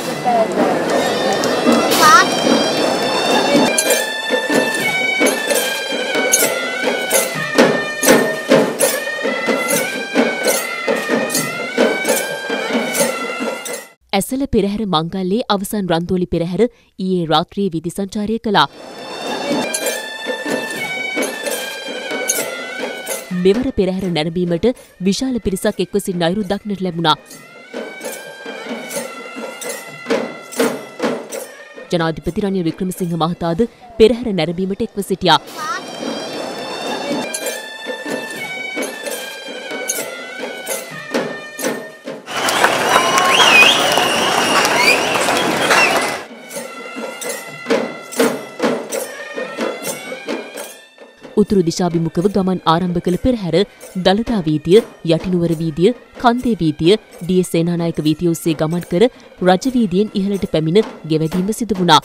ඇසළ පෙරහැර මංගල්‍යයේ අවසන් රන්දෝලි පෙරහැර ඊයේ රාත්‍රියේ වීදි සංචාරය කළා. මෙවර පෙරහැර නැරඹීමට විශාල පිරිසක් එක්ව සිටින අයුරු දක්නට ලැබුණා. ජනාධිපති රනිල් වික්‍රමසිංහ මහතාද පෙරහැර නැරඹීමට එක්ව සිටියා. උතුරු දිශාභිමුඛව ගමන් ආරම්භ කළ පෙරහැර දළදා වීදිය, යටිනුවර වීදිය, කන්දේ වීදිය, ඩී.එස්. සේනානායක වීදිය ඔස්සේ ගමන් කර රජ වීදියෙන් ඉහළට පැමිණ ගෙවැදීම සිදු වුණා.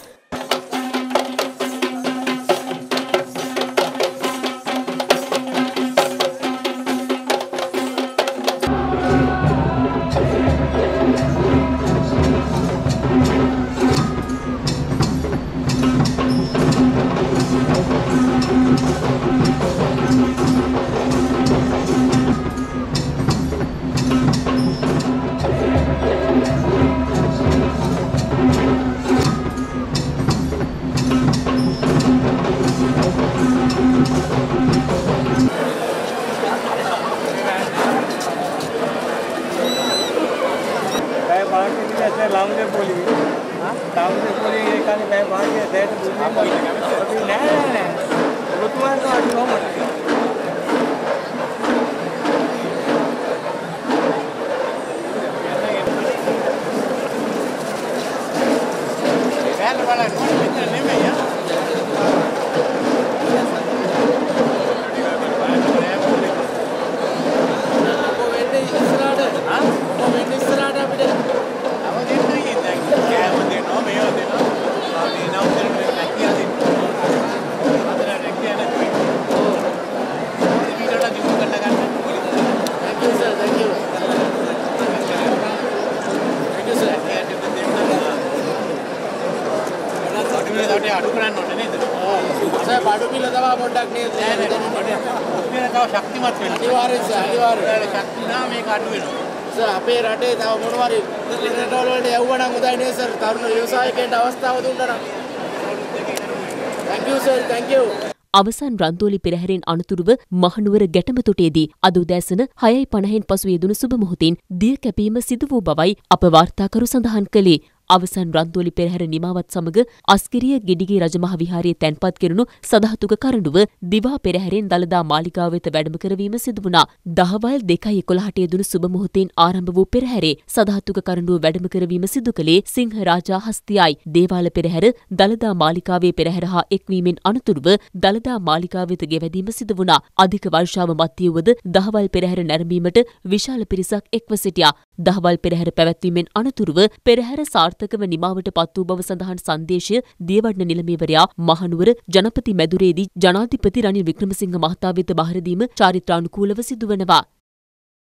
අපේ රටේ තව මොනවාරි රටවල වලට යවුවා නම් උදයි නේ සර් තරුණ ව්‍යවසායකයන්ට අවස්ථාව දුන්නා නම් thank you sir thank you අවසන් රන්දෝලි පෙරහැරෙන් අනතුරුව මහනුවර ගැටඹතොටේදී අද උදෑසන 6:50න් පසු යෙදුණු සුබ මොහොතින් දිය කැපීම සිදු වූ බවයි අප වාර්තාකරු සඳහන් කළේ. අවසන් රන්දෝලි පෙරහැර නිමාවත් සමග අස්කිරිය ගෙඩිගේ රජමහා විහාරයේ තැන්පත් කෙරුණු සදහතුක කරඬුව දිවා පෙරහැරෙන් දළදා මාලිගාව වෙත වැඩම කරවීම සිදු වුණා. දහවල් 2:11ට යෙදුණු සුබ මොහොතෙන් ආරම්භ වූ පෙරහැරේ සදහතුක කරඬුව වැඩම කරවීම සිදු කළේ සිංහ රාජා හස්තියයි. දේවාල පෙරහැර දළදා මාලිගාවේ පෙරහැර හා එක්වීමෙන් අනතුරුව දළදා මාලිගාව වෙත ගෙවැදීම සිදු වුණා. අධික වර්ෂාව මැදියේ වුවද දහවල් පෙරහැර නැරඹීමට විශාල පිරිසක් එක්ව සිටියා. දහවල් පෙරහැර පැවැත්වීමෙන් අනතුරුව පෙරහැර සාර්ථකව නිමාවට පත් වූ බව සඳහන් සංදේශය දියවඩන නිලමේවරයා මහනුවර ජනපති මැදුරේදී ජනාධිපති රනිල් වික්‍රමසිංහ මහතා වෙත බාර දීම චාරිත්‍රානුකූලව සිදුවනවා.